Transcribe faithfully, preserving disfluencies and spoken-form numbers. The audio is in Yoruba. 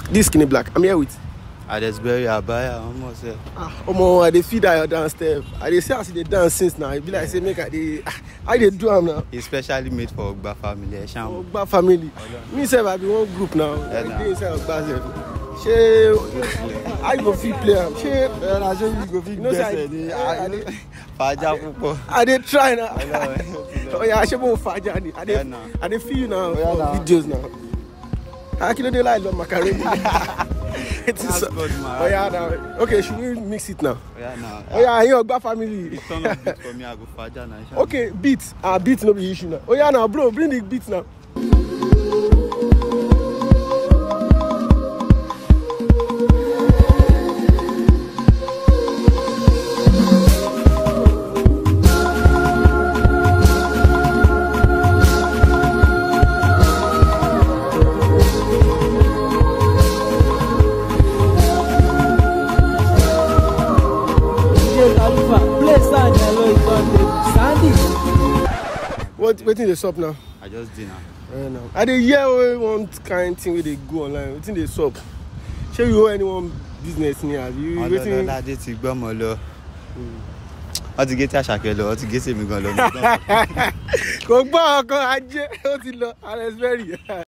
This Skinny Black. I'm here with Adesbury Abaya, almost. Ah, omo, I dey feed that downstairs. I dey say as they dance since now. It be like say make I dey. How they do am now? Especially made for Ogba family. Ogba family. Me sef I be one group now. I dey inside Ogba sef. Shey, how you go fit play am? Shey, na so you go fit gbese ni. Faja pupo. I dey try now. Oh yeah, shey mo faja ni. I dey I dey feel you now for videos now. How kilo dey like love macaroni? It is. Oh yeah, now. Okay, should we mix it now? Oh yeah, now. Oh yeah, here Ogba family. It's turn up beat for me. I go faja now. Okay, beat. Ah, beat no be issue now. Oh yeah, now, bro, bring the beat now. What wetin dey sup now? I just did now. Uh, now. I dey hear one kind thing where they go online. Wetin dey sup? Shey you owe anyone business ni abi? You wetin? Ọlọ́ládé ti gbọ́mọ lọ. Wọ́n ti gé tí Àṣàkẹ́ lọ, wọ́n ti gé sèmi gan lọ. Kò gbọ́ ọkàn ajé, ó ti lọ, Adesbury.